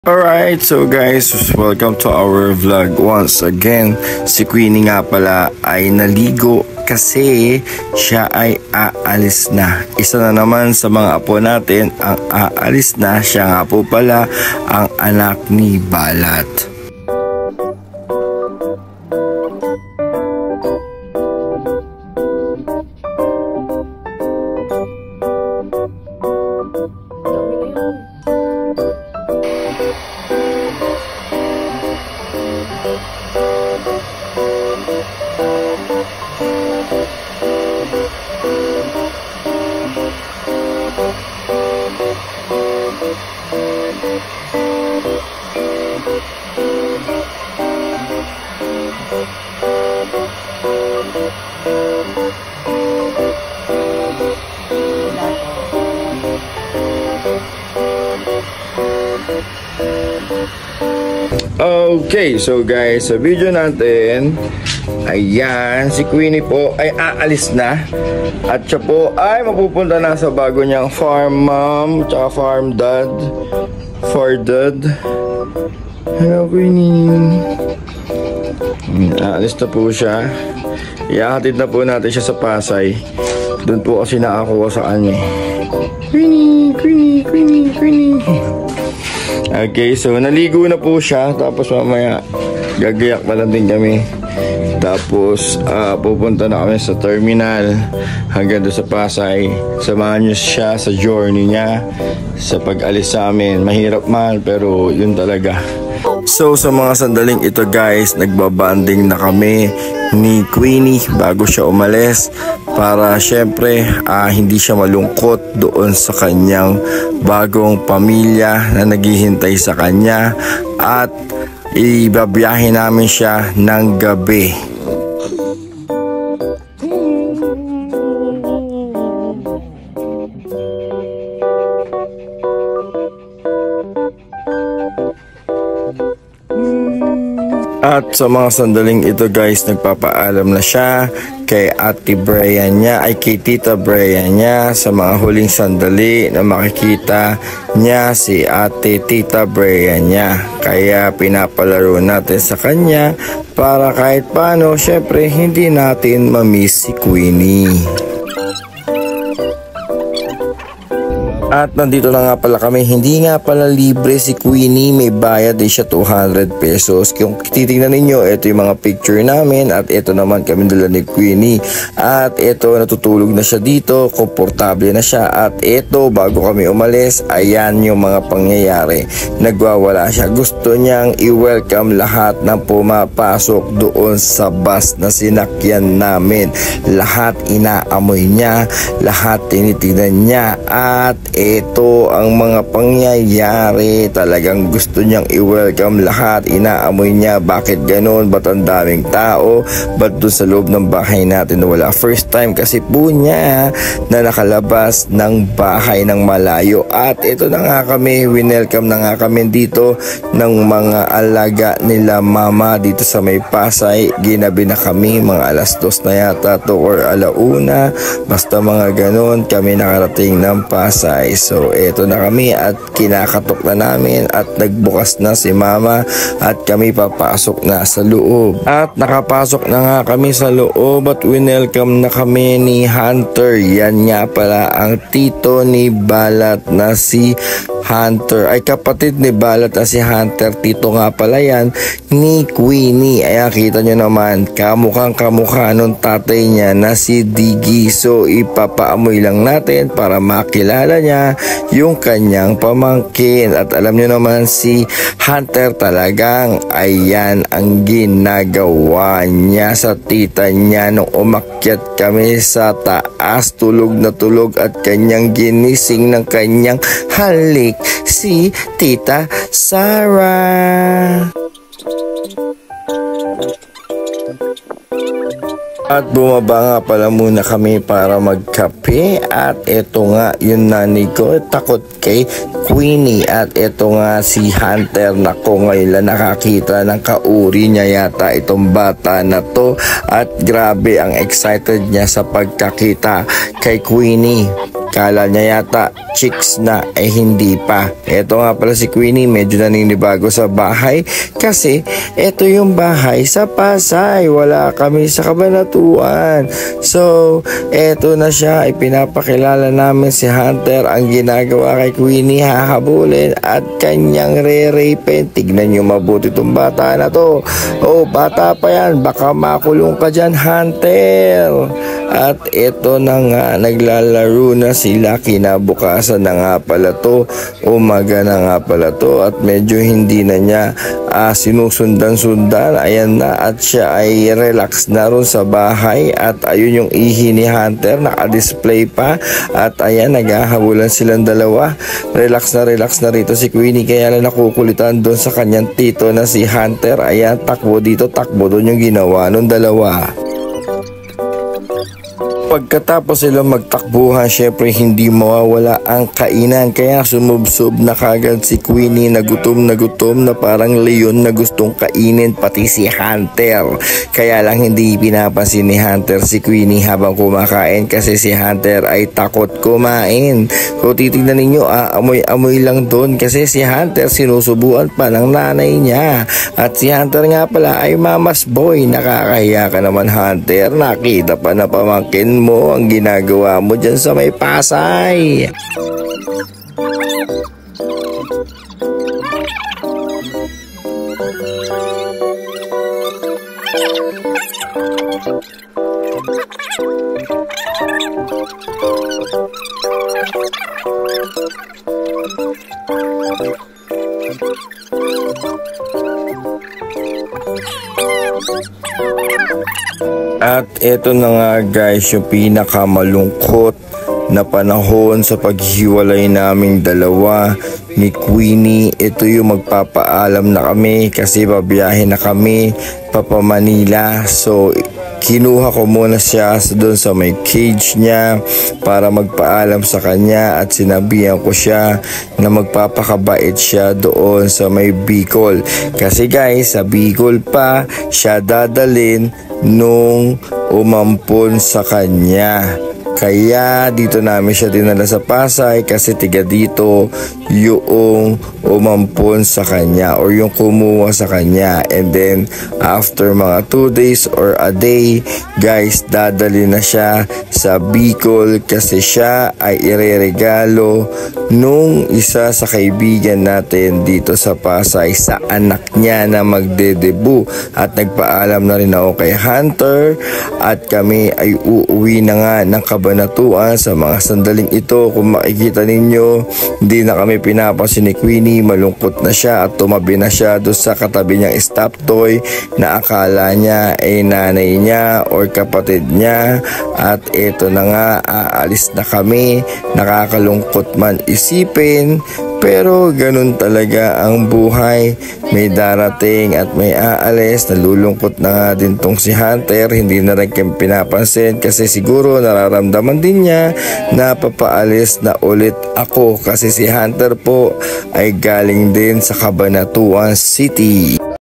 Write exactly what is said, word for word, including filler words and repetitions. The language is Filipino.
Alright, so guys, welcome to our vlog once again. Si Queenie nga pala ay naligo kasi siya ay aalis na. Isa na naman sa mga apo natin ang aalis na. Siya nga po pala ang anak ni Balat. Okay, so guys, sa video natin, ayan, si Queenie po ay aalis na. At siya po ay mapupunta na sa bago niyang farm mom, tsaka farm dad, for dad. Hello, Queenie. Aalis na po siya. Ihahatid na po natin siya sa Pasay. Doon po kasi nakakuha sa kanya. Queenie, Queenie, Queenie, Queenie. Okay, so naligo na po siya. Tapos mamaya gagayak na lang din kami. Tapos uh, pupunta na kami sa terminal hanggang doon sa Pasay. Samahan niyo siya sa journey niya, sa pag-alis sa amin. Mahirap man, pero yun talaga. So sa mga sandaling ito guys, nagbabanding na kami ni Queenie bago siya umalis, para syempre uh, hindi siya malungkot doon sa kanyang bagong pamilya na naghihintay sa kanya, at ibabiyahe namin siya ng gabi. At sa mga sandaling ito guys, nagpapaalam na siya kay Ate Brea niya, ay kay Tita Brea niya, sa mga huling sandali na makikita niya si Ate Tita Brea niya. Kaya pinapalaro natin sa kanya para kahit paano, syempre hindi natin mamiss si Queenie. At nandito na nga pala kami. Hindi nga pala libre si Queenie, may bayad din siya two hundred pesos. Kung titignan ninyo, ito yung mga picture namin, at ito naman kami dala ni Queenie. At ito, natutulog na siya dito, komportable na siya. At ito, bago kami umalis, ayan yung mga pangyayari. Nagwawala siya. Gusto niyang i-welcome lahat ng pumapasok doon sa bus na sinakyan namin. Lahat inaamoy niya, lahat tinitignan niya, at ito ang mga pangyayari. Talagang gusto niyang i-welcome lahat, inaamoy niya. Bakit ganon? Ba't ang daming tao? Ba't doon sa loob ng bahay natin wala? First time kasi po niya na nakalabas ng bahay ng malayo. At ito na nga kami, winelcome na nga kami dito ng mga alaga nila mama dito sa may Pasay. Ginabi na kami, mga alas dos na yata to or alauna, basta mga ganon kami nakarating ng Pasay. So eto na kami at kinakatok na namin, at nagbukas na si mama at kami papasok na sa loob. At nakapasok na nga kami sa loob at winelcome na kami ni Hunter. Yan nga pala ang tito ni Balat na si Hunter, ay kapatid ni Balat na si Hunter. Tito nga pala yan ni Queenie. Ay kita nyo naman, kamukhang kamukha nung tatay niya na si Diggy. So ipapaamoy lang natin para makilala niya yung kanyang pamangkin. At alam nyo naman, si Hunter talagang ayan ang ginagawa niya sa tita niya nung umakyat kami sa taas. Tulog na tulog at kanyang ginising ng kanyang halik si Tita Sarah. At bumaba nga pala muna kami para magkape. At ito nga yung nanay ko, takot kay Queenie. At ito nga si Hunter, nako ngayon lang nakakita ng kauri niya yata itong bata na to. At grabe ang excited niya sa pagkakita kay Queenie. Kala niya yata chicks na, eh hindi pa. Eto nga pala si Queenie, medyo naninibago sa bahay kasi eto yung bahay sa Pasay, wala kami sa Cabanatuan. So eto na siya, ipinapakilala namin si Hunter. Ang ginagawa kay Queenie, hahabulin at kanyang re-rapen. Tignan nyo mabuti itong bata na to. Oh, bata pa yan, baka makulong ka dyan, Hunter. At ito na nga, naglalaro na sila. Kinabukasan na nga pala to, umaga na nga pala to, at medyo hindi na niya uh, sinusundan-sundan. Ayan na, at siya ay relax na ron sa bahay. At ayun yung ihi ni Hunter, naka-display pa. At ayan, naghahabulan silang dalawa. Relax na relax na rito si Queenie, kaya na nakukulitan doon sa kanyang tito na si Hunter. Ayan, takbo dito, takbo doon yung ginawa nung dalawa. Pagkatapos silang magtakbuhan, syempre hindi mawawala ang kainan, kaya sumubsob na kagad si Queenie na gutom na gutom na parang leon na gustong kainin pati si Hunter. Kaya lang hindi pinapansin ni Hunter si Queenie habang kumakain kasi si Hunter ay takot kumain. Kung titignan ninyo, ah, amoy-amoy lang doon kasi si Hunter sinusubuan pa ng nanay niya. At si Hunter nga pala ay mama's boy. Nakakahiya ka naman, Hunter, nakita pa na pamangkin mo ang ginagawa mo dyan sa may Pasay. At eto na nga guys, yung pinakamalungkot na panahon sa paghiwalay naming dalawa ni Queenie. Ito yung magpapaalam na kami kasi babiyahe na kami papa Manila. So kinuha ko muna siya doon sa may cage niya para magpaalam sa kanya, at sinabihan ko siya na magpapakabait siya doon sa may Bicol. Kasi guys, sa Bicol pa siya dadalin nung umampon sa kanya. Kaya dito namin siya dinala sa Pasay kasi tiga dito yung umampon sa kanya or yung kumuha sa kanya. And then after mga two days or a day, guys, dadali na siya sa Bicol kasi siya ay ireregalo nung isa sa kaibigan natin dito sa Pasay sa anak niya na magde-debut. At nagpaalam na rin ako kay Hunter at kami ay uuwi na nga ng Cabanatuan sa mga sandaling ito. Kung makikita ninyo, hindi na kami pinapansin ni Queenie, malungkot na siya at tumabi na siya doon sa katabi niyang stop toy na akala niya ay nanay niya or kapatid niya. At ito na nga, aalis na kami. Nakakalungkot man isipin, pero ganun talaga ang buhay. May darating at may aalis. Nalulungkot na nga din tong si Hunter. Hindi na rin kami pinapansin kasi siguro nararamdaman din niya na papaalis na ulit ako kasi si Hunter po ay galing din sa Cabanatuan City.